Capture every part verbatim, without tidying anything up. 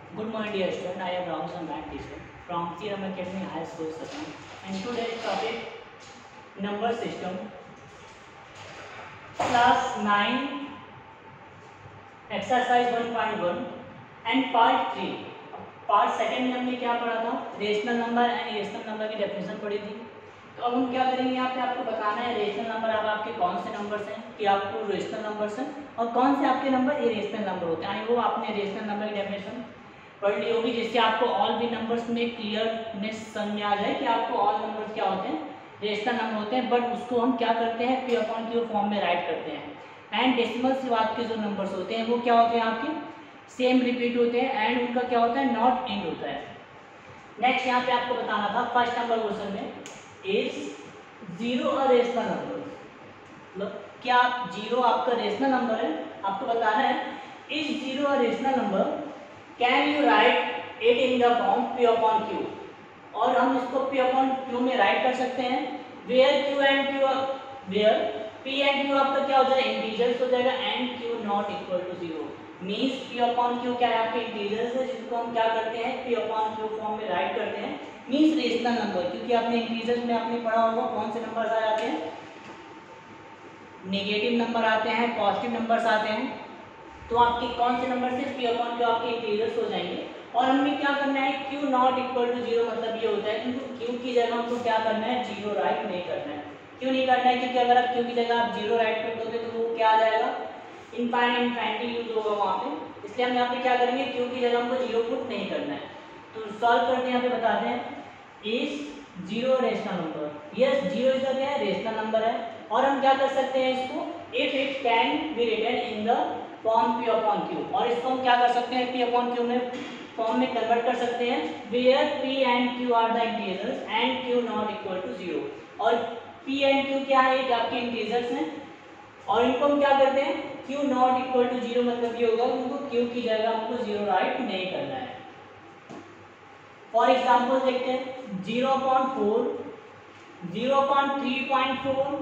Good morning, dear student. I am Rahul, a math teacher from C R M Academy High School, Satna. And today's topic number system, class nine, exercise one point one and part three. Part second में हमने क्या पढ़ा था? Rational number and irrational number की definition पढ़ी थी। तो अब हम क्या करेंगे, यहाँ पे आपको बताना है रेशनल नंबर अब आपके कौन से नंबर्स हैं कि आपको रेशनल नंबर्स हैं और कौन से आपके नंबर इरेशनल नंबर होते हैं। वो आपने रेशनल नंबर की डेफिनेशन पढ़ ली होगी, जिससे आपको ऑल भी नंबर्स में क्लियरनेस समझ में आ जाए कि आपको ऑल नंबर्स क्या होते हैं, रेशनल नंबर होते हैं। बट उसको हम क्या करते हैं, पी अपॉन क्यू फॉर्म में राइट करते हैं। एंड डेसिमल से बाद के जो नंबर्स होते हैं वो क्या होते हैं, आपके सेम रिपीट होते हैं एंड उनका क्या होता है, नॉट एंड होता है। नेक्स्ट यहाँ पे आपको बताना था फर्स्ट नंबर क्वेश्चन में, is zero a rational number, मतलब क्या जीरो आपका रेशनल नंबर है। आपको बताना है is zero a rational number, can you write it in the form p upon q. और हम इसको पी अपॉन क्यू में राइट कर सकते हैं, where q and q, where p and q आपका क्या हो जाएगा, इंटीजर्स हो जाएगा and q not equal to zero. Means p upon q क्या है, आपके इंटीजर्स है, जिसको हम क्या करते हैं, पी अपॉन क्यू फॉर्म में राइट करते हैं। मीन्स रेशनल नंबर, क्योंकि आपने इंटीजर्स में आपने पढ़ा होगा कौन से नंबर्स आ जाते हैं, नेगेटिव नंबर आते हैं, पॉजिटिव नंबर्स आते हैं। तो आपके कौन से नंबर से पी अपॉन क्यू आपके इंटीजर्स हो जाएंगे। और हमें क्या करना है, q not equal to zero, मतलब ये होता है क्योंकि क्यू की जगह हमको क्या करना है, जीरो राइट नहीं करना है। क्यों नहीं करना है, क्योंकि अगर आप क्यू की जगह आप जीरो राइट कर दोगे तो वो क्या आ जाएगा, इनफाइनाइट इनफाइनिटी यूज होगा वहाँ पे। इसलिए हम यहाँ पे क्या करेंगे, क्यू की जगह हमको जीरो पुट नहीं करना है। तो सॉल्व करते हैं, यहाँ पे बताते हैं is zero rational number, yes zero is क्या है, रेशनल नंबर है। और हम क्या कर सकते हैं इसको, if it can be written in the form p upon q, और इसको हम क्या कर सकते हैं, पी अपॉन क्यू में फॉर्म में कन्वर्ट कर सकते हैं, where p and q are the integers and q not equal to zero. और पी एंड क्यू क्या है, एक आपके इंटीजर्स हैं और इनको हम क्या करते हैं, q not equal to zero, मतलब ये होगा उनको क्यू की जगह हमको जीरो राइट नहीं करना है। फॉर एग्जाम्पल देखते हैं, zero upon four, zero upon three point four,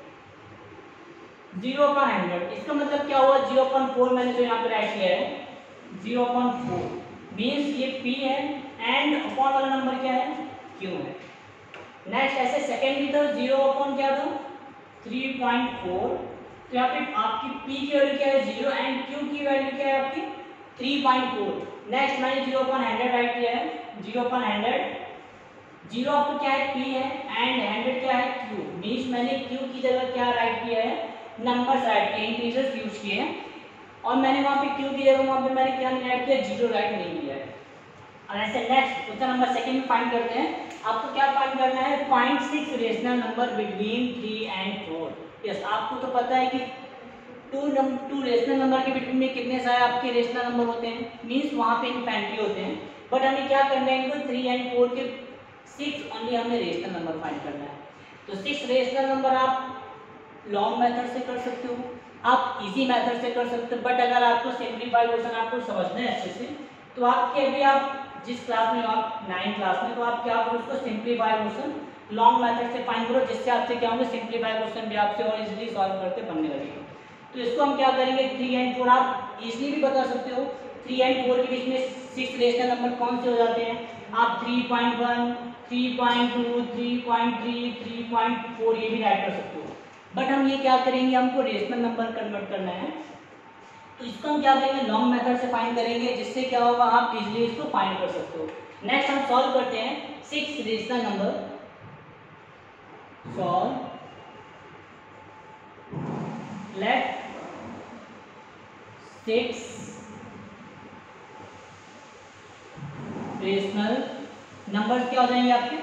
zero upon hundred. इसका मतलब क्या हुआ, जीरो अपॉन फोर मैंने जो यहाँ पे राइट किया है, जीरो अपॉन फोर मीन्स ये पी है एंड अपॉन वाला नंबर क्या है, क्यू है। नेक्स्ट ऐसे सेकेंड भी था, जीरो अपॉन क्या था, थ्री पॉइंट फोर। तो यहाँ पे आपकी पी की वैल्यू क्या है, जीरो एंड क्यू की वैल्यू क्या है आपकी थ्री पॉइंट फोर। नेक्स्ट मैंने जीरो अपॉन हंड्रेड राइट किया है, जीरो अपॉन हंड्रेड, जीरो आपको क्या है, पी है एंड हंड्रेड क्या है, क्यू। मीन्स मैंने क्यू की जगह क्या राइट किया है, नंबर्स राइट किए, इंटीजर्स यूज किए हैं। और मैंने वहाँ पे क्यू की जगह वहाँ पे मैंने क्या नहीं राइट किया, जीरो राइट नहीं किया है। और ऐसे नेक्स्ट क्वेश्चन नंबर सेकंड में फाइंड करते हैं। आपको क्या फाइंड करना है, find six rational number between three and four. Yes, आपको तो पता है कि two number two rational number के बिटवीन में कितने सारे आपके रेशनल नंबर होते हैं, मीन्स वहाँ पे इनफिनिटी होते हैं। बट हमें क्या करना है, इनको थ्री एंड फोर के सिक्स ओनली हमें रेशनल नंबर फाइंड करना है। तो सिक्स रेशनल नंबर आप लॉन्ग मेथड से कर सकते हो, आप इजी मेथड से कर सकते हो। बट अगर आपको सिंप्लीफाई क्वेश्चन आपको समझना है अच्छे से, तो आपके अभी आप जिस क्लास में आप नाइन्थ क्लास में, तो आप क्या करो, उसको सिंप्लीफाई क्वेश्चन लॉन्ग मेथड से फाइंड करो, जिससे आपसे क्या होंगे, सिंप्लीफाई क्वेश्चन भी आपसे और इजीली सॉल्व करते बनने लगेगा। तो इसको हम क्या करेंगे, थ्री एंड फोर आप इजीली भी बता सकते हो। थ्री एंड फोर के बीच में सिक्स रेशनल नंबर कौन से हो जाते हैं, आप three point one, three point two, three point three, three point four ये भी राइट कर सकते हो। बट हम ये क्या करेंगे, हमको रेशनल नंबर कन्वर्ट करना है, तो इसको हम क्या करेंगे, लॉन्ग मेथड से फाइंड करेंगे, जिससे क्या होगा, आप इजीली इसको फाइंड कर सकते हो। नेक्स्ट हम सॉल्व करते हैं six rational number, solve let six rational numbers क्या हो जाएंगे आपके,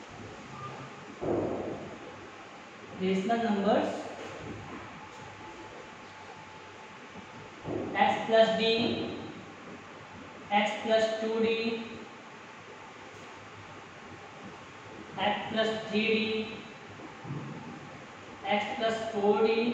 rational numbers x plus d, x plus two d, x plus three d, x plus four d,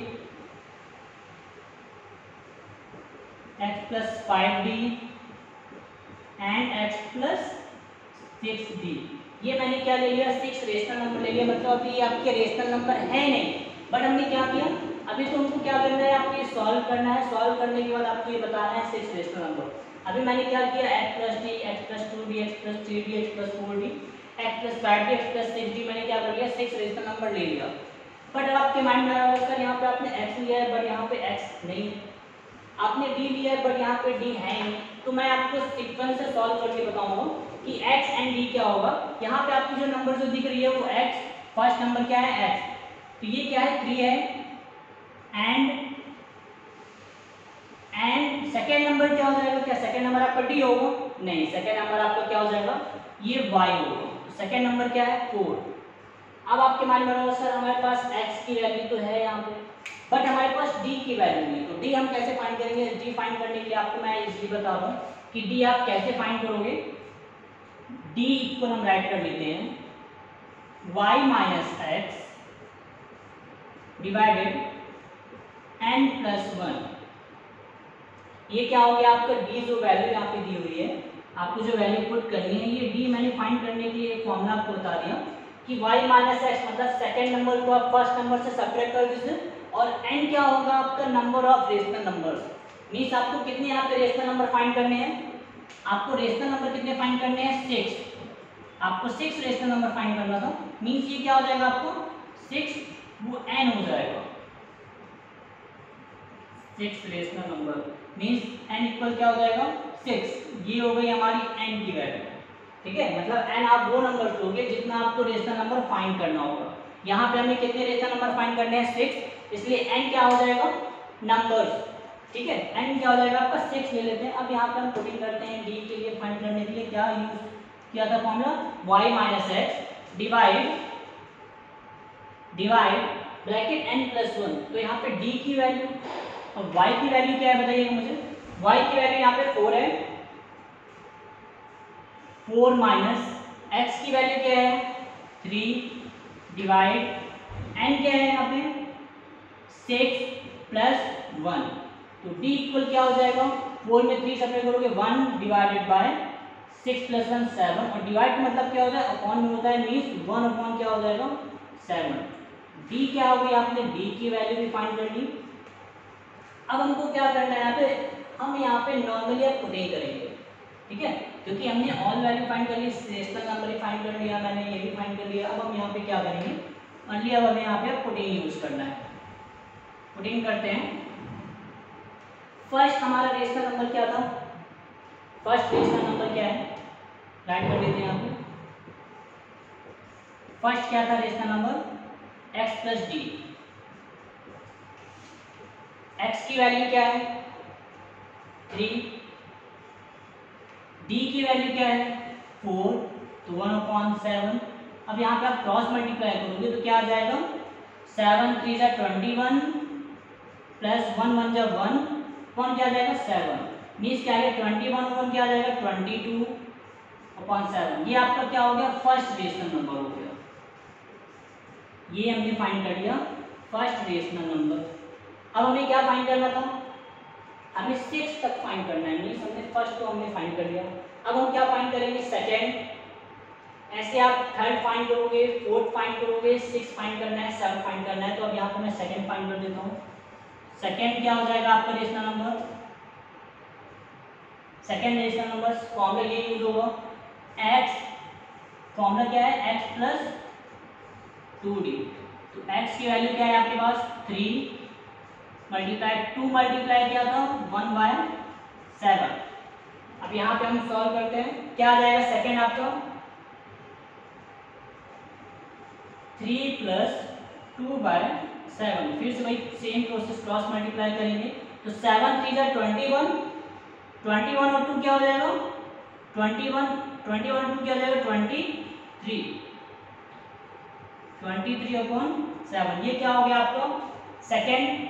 x plus five d and x plus six d. ये मैंने क्या ले लिया, six rational number ले लिया, मतलब अभी ये आपके रेशनल नंबर है नहीं। बट हमने क्या किया, अभी तो हमको क्या करना है, आपको ये सॉल्व करना है। सॉल्व करने के बाद आपको ये बताना है सिक्स रेशनल नंबर। अभी मैंने क्या किया, x plus d, x plus two d, x plus three d, x plus four d, x plus five d, x plus six d, मैंने क्या कर लिया, सिक्स रेशनल नंबर ले लिया। बट अब आपके माइंड में आ रहा होगा सर यहाँ पे आपने एक्स लिया है बट यहाँ पे एक्स नहीं, आपने डी लिया है बट यहाँ पे डी है नहीं। तो मैं आपको सीक्वेंस से सॉल्व करके बताऊंगा कि एक्स एंड डी क्या होगा। यहाँ पे आपकी जो नंबर जो दिख रही है वो एक्स, फर्स्ट नंबर क्या है एक्स, तो ये क्या है थ्री है, एंड एंड सेकेंड नंबर क्या हो जाएगा, क्या सेकेंड नंबर आपका डी होगा, नहीं, सेकेंड नंबर आपका क्या हो जाएगा, ये वाई होगा। तो सेकेंड नंबर क्या है फोर। अब आपके माइंड में होगा सर हमारे पास x की वैल्यू तो है यहाँ पे बट हमारे पास d की वैल्यू नहीं, तो d हम कैसे फाइंड करेंगे। d फाइंड करने के लिए आपको मैं इजीली बता दूं कि d आप कैसे फाइंड करोगे। d इक्वल हम राइट कर लेते हैं y minus x divided n plus one. ये क्या हो गया आपका d, जो वैल्यू यहाँ पे दी हुई है आपको जो वैल्यू पुट करनी है, ये d मैंने फाइंड करने के लिए एक फॉर्मूला आपको बता दिया कि y माइनस एक्स मतलब सेकेंड नंबर को आप फर्स्ट नंबर से सब्ट्रैक्ट कर दीजिए, और n क्या होगा आपका number of rational numbers. Means आपको कितने यहाँ पे रेशनल नंबर फाइंड करने हैं, आपको रेशनल नंबर कितने फाइंड करने हैं, सिक्स, आपको सिक्स रेशनल नंबर फाइंड करना था। मींस ये क्या हो जाएगा आपको सिक्स, वो n हो जाएगा, six rational number means n equal क्या हो जाएगा सिक्स। ये हो गई हमारी n की वैल्यू, ठीक है। मतलब n आप वो नंबर लोगे जितना आपको रेशनल नंबर फाइंड करना होगा। यहाँ पे हमें कितने रेशनल नंबर फाइंड करने हैं, सिक्स, इसलिए n क्या हो जाएगा नंबर्स, ठीक है। n क्या हो जाएगा आपका सिक्स ले लेते हैं। अब यहाँ पे हम पुटिंग करते हैं d के लिए फाइंड करने के लिए क्या यूज किया था formula, y minus x divide divide bracket n plus one. तो यहाँ पे d की वैल्यू और y की वैल्यू क्या है बताइएगा मुझे। y की वैल्यू यहाँ पे फोर है, फोर माइनस एक्स की वैल्यू क्या है थ्री डिवाइड n क्या है यहाँ पे सिक्स प्लस वन। तो d इक्वल क्या हो जाएगा, फोर में थ्री सब्ट्रैक्ट करोगे one divided by six plus one seven, और डिवाइड मतलब क्या होता है अपॉन में होता है, मीन्स वन अपॉन क्या हो जाएगा सेवन। d क्या हो गई, आपने d की वैल्यू भी फाइंड कर ली। अब हमको क्या करना है यहाँ पे, हम यहाँ पे नॉर्मली अब पुटिंग करेंगे, ठीक है, क्योंकि हमने ऑल वैल्यू फाइंड कर ली, रेशनल नंबर ही फाइंड कर लिया, मैंने ये भी फाइंड कर लिया। अब हम यहाँ पे क्या करेंगे, ओनली अब हमें यहाँ पे पुटिंग यूज करना है। पुटिंग करते हैं। फर्स्ट हमारा रेशनल नंबर क्या था, फर्स्ट रेशनल नंबर क्या है, राइट कर देते हैं यहाँ पे। फर्स्ट क्या था rational number, x plus d. x की वैल्यू क्या है थ्री, d की वैल्यू क्या है फोर, तो वन अपॉन सेवन। अब यहाँ पे आप क्रॉस मल्टीप्लाई करोगे तो क्या आ जाएगा, सेवन थ्री जा twenty one plus one one जा वन, वन क्या आ जाएगा सेवन, मीन्स क्या है ट्वेंटी वन वन क्या आ जाएगा ट्वेंटी टू अपॉन सेवन। ये आपका क्या हो गया फर्स्ट रेशनल नंबर हो गया, ये हमने फाइंड कर लिया फर्स्ट रेशनल नंबर। अब हमें क्या फाइंड करना था, हमें सिक्स तक फाइंड करना है, मीन्स हमने फर्स्ट तो हमने फाइंड कर लिया। अब हम क्या फाइंड करेंगे सेकेंड, ऐसे आप थर्ड फाइंड करोगे, फोर्थ फाइंड करोगे, सिक्स फाइंड करना है, सेवन फाइंड करना है। तो अब यहाँ पर मैं सेकेंड फाइंड कर देता हूँ। सेकेंड क्या हो जाएगा आपका rational number, second rational number formula ये यूज होगा, x फॉर्मूला क्या है x प्लस टू डी। तो x की वैल्यू क्या है आपके पास थ्री मल्टीप्लाई टू मल्टीप्लाई क्या था वन बाय सेवन। अब यहाँ पे हम सॉल्व करते हैं, क्या आ जाएगा सेकेंड आपका three plus two by seven. फिर से वही सेम प्रोसेस क्रॉस मल्टीप्लाई करेंगे, तो सेवन थ्री जा ट्वेंटी वन, ट्वेंटी वन और टू क्या हो जाएगा twenty one, twenty one two क्या हो जाएगा twenty three, twenty three upon seven. ये क्या हो गया आपका सेकेंड,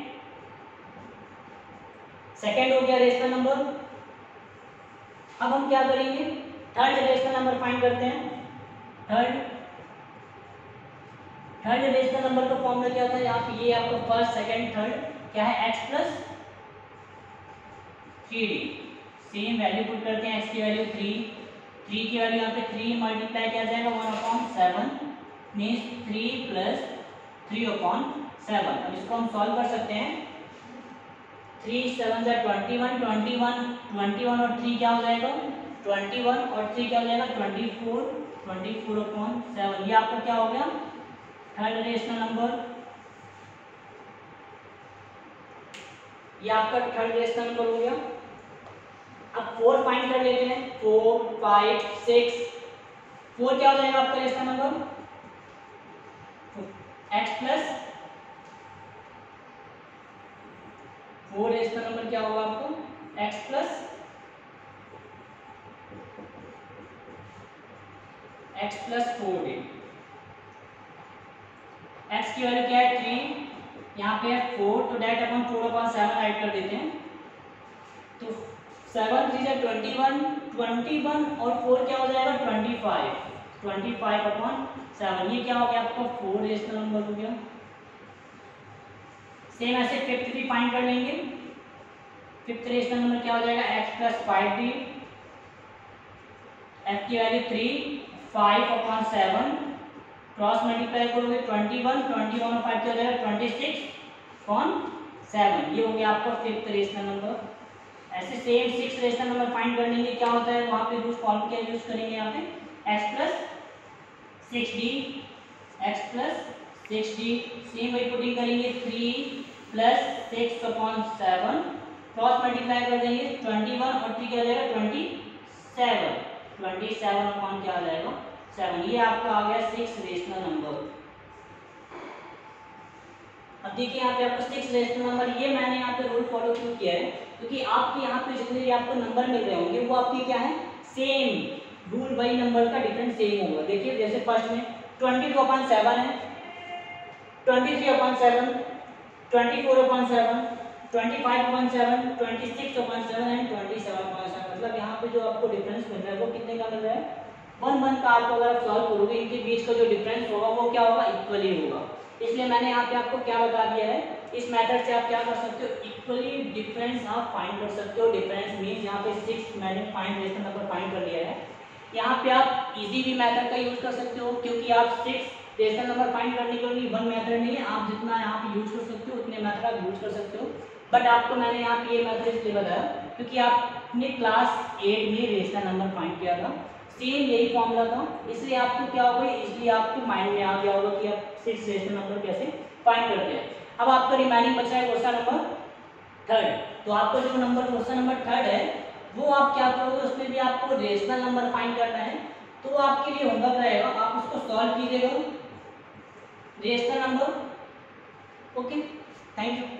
सेकेंड हो गया रेशनल नंबर। अब हम क्या करेंगे थर्ड रेशनल नंबर फाइंड करते हैं। थर्ड थर्ड रेशनल नंबर का फॉर्मूला क्या था, यहाँ पे ये आपका फर्स्ट सेकेंड थर्ड क्या है x plus three d. Same value put करते हैं, x की वैल्यू थ्री, थ्री की वैल्यू यहाँ पे थ्री मल्टीप्लाई क्या जाएगा one upon seven, means three plus three upon seven. अब इसको हम सॉल्व कर सकते हैं। थ्री सेवन जा twenty one, twenty one twenty one और थ्री क्या हो जाएगा ट्वेंटी वन और थ्री क्या हो जाएगा twenty four, twenty four upon seven. ये आपका क्या हो गया थर्ड रेशनल नंबर, ये आपका थर्ड रेशनल नंबर हो गया। अब फोर फाइंड कर लेते हैं, फोर फाइव सिक्स, फोर क्या हो जाएगा आपका rational number x plus four rational number क्या होगा आपको x plus x plus four d. X की वैल्यू क्या है थ्री, यहाँ पे है फोर, तो डायरेक्ट अपन फोर अपॉन सेवन राइट कर देते हैं। तो सेवन थ्री से ट्वेंटी वन, ट्वेंटी वन और फोर क्या हो जाएगा twenty five, twenty five upon seven. ये क्या हो गया आपका फोर रेशनल नंबर हो गया। सेम ऐसे फिफ्थ भी फाइंड कर लेंगे। फिफ्थ रेशनल नंबर क्या हो जाएगा x plus five d. X की value three, five upon seven, cross multiply करोगे ट्वेंटी वन, ट्वेंटी वन और फाइव क्या हो जाएगा ट्वेंटी सिक्स अपॉन सेवन। ये हो गया आपका फिफ्थ रेशनल नंबर। ऐसे same six rational number find करने के क्या होता है वहाँ पे रूल्स फॉर्म क्या यूज करेंगे यहाँ पे x plus six d, x plus six d, same वही पुटिंग करेंगे three plus six upon seven, cross multiply कर देंगे ट्वेंटी वन और थ्री क्या हो जाएगा twenty seven, twenty seven upon क्या आ जाएगा सेवन। ये आपका आ गया सिक्स रेशनल नंबर। अब देखिए यहाँ पे आपको सिक्स रेशनल नंबर, ये मैंने यहाँ पे रूल फॉलो क्यों किया है क्योंकि आपके यहाँ पे जितने भी आपको नंबर मिल रहे होंगे वो आपके क्या है सेम रूल बाई नंबर का डिफरेंस सेम होगा। देखिए जैसे फर्स्ट में ट्वेंटी टू अपॉन सेवन है, twenty three upon seven, twenty four upon seven, twenty five upon seven, twenty six upon seven and twenty seven upon seven. मतलब यहाँ पे जो आपको डिफरेंस मिल रहा है वो कितने का मिल रहा है वन वन का। आपको अगर आप सॉल्व करोगे इनके बीच का जो डिफरेंस होगा वो क्या होगा इक्वली होगा। इसलिए मैंने यहाँ पे आपको क्या बता दिया है, इस मेथड से आप क्या कर सकते हो इक्वली डिफरेंस आप फाइंड कर सकते हो। डिफरेंस मीन्स यहाँ पे सिक्स मैंने फाइंड रेशनल नंबर फाइंड कर लिया है। यहाँ पे आप इजी भी मेथड का यूज कर सकते हो क्योंकि आप सिक्स रेशनल नंबर फाइंड करने के लिए वन मेथड नहीं है, आप जितना यहाँ पे यूज कर सकते हो उतने मेथड आप यूज कर सकते हो। बट आपको मैंने यहाँ पे ये मेथड इसलिए बताया क्योंकि आपने क्लास एट में रेशनल नंबर फाइंड किया था, सेम यही फॉर्मूला था, इसलिए आपको क्या होगा इसलिए आपको माइंड में आ गया होगा कि आप सिक्स रेशनल नंबर कैसे फाइंड करते हैं। अब आपका रिमेनिंग बचा है क्वेश्चन नंबर थर्ड। तो आपका जो नंबर क्वेश्चन नंबर थर्ड है वो आप क्या करोगे उसमें भी आपको रेशनल नंबर फाइंड करना है। तो आपके लिए होमवर्क रहेगा, आप उसको सॉल्व कीजिएगा rational number. Okay, thank you.